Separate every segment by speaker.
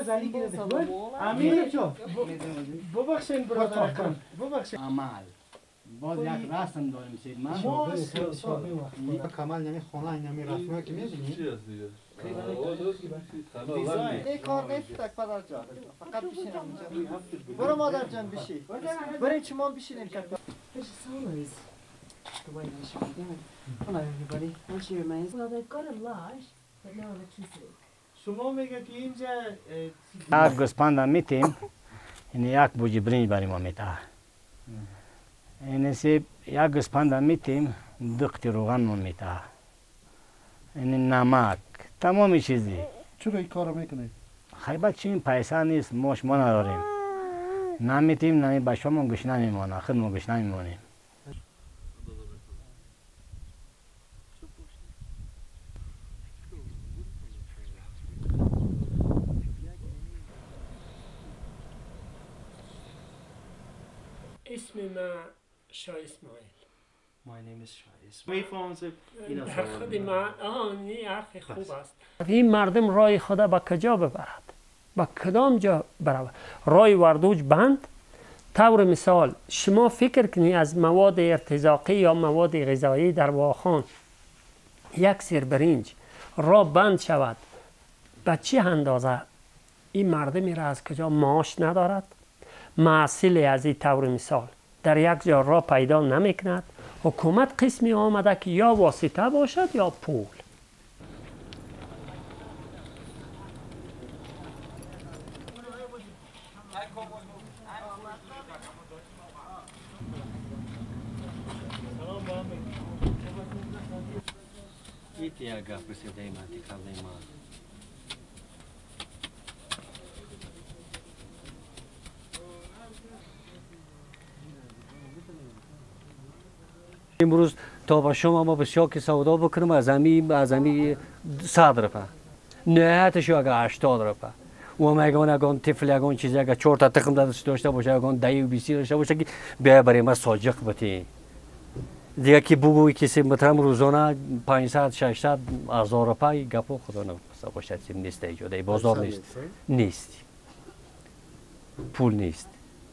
Speaker 1: غزلی گرفت امیر جان ببخشین برادرکان ببخشین
Speaker 2: عمل باز یک رسم داریم سید من
Speaker 3: کمال نمی خونه نمی رسمه که می‌بینی
Speaker 4: چی هست دیگه؟
Speaker 3: این کار نیست تک پدر جان فقط بشینم اینجا برو مادر جان بشی بریم چما بشینیم چک
Speaker 5: The way they should be doing. Hello everybody, what's your remains?
Speaker 6: Well, they've got a light, but no electricity.
Speaker 1: شما میگه که اینجا
Speaker 2: یک گوسپند میتیم این یک بوجی برنج برای ما میده این سیب یک گوسپند میتیم دو قطعه روغن ما میده این نمک تمام چیزی
Speaker 7: چرا این کارو میکنید؟
Speaker 2: خیلی چی پیسه نیست ما شما نداریم نمیتیم نمی بچه ما گوش نمیمانه خود ما گوش نمیمانیم
Speaker 8: اسم من شاه اسماعیل.
Speaker 9: My name is Shah. میفهمم
Speaker 8: خود من این حرف خوب است. این مردم رای خود به کجا ببرد؟ به کدام جا برود؟ رای وردوج بند؟ طور مثال شما فکر کنید از مواد ارتزاقی یا مواد غذایی در واخان یک سیر برنج را بند شود به چه اندازه این مردمی را از کجا معاش ندارد؟ محصول از این طور مثال در یک جا را پیدا نمی کند حکومت قسمی آمده که یا واسطه باشد یا پول
Speaker 9: امروز تا به شما ما بسیار که سودا بکنم از امی 100 روپه نهایتش اگر 80 روپه و میگن اگه طفل اگه چیزی اگه 4 تا تخم داشته باشه اگه 10 و 20 داشته باشه که بیا برای ما ساجق بتی دیگه که بگویی کسی مترم روزانه 500 600 هزار روپه گپو خدا نمی‌کنه باشه چیز نیست اینجا بازار نیست پول نیست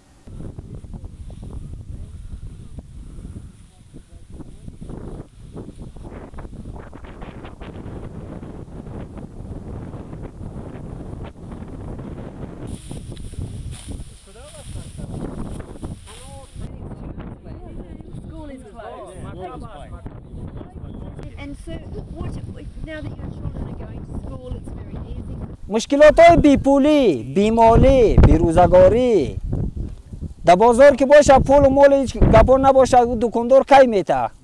Speaker 6: And so, now that your children are going to school, it's very easy.
Speaker 10: مشکلات های بیپولی، بیمالی، بیروزگاری در بازار که باشه پول و مال هیچ گپور نباشه دکاندار کی میته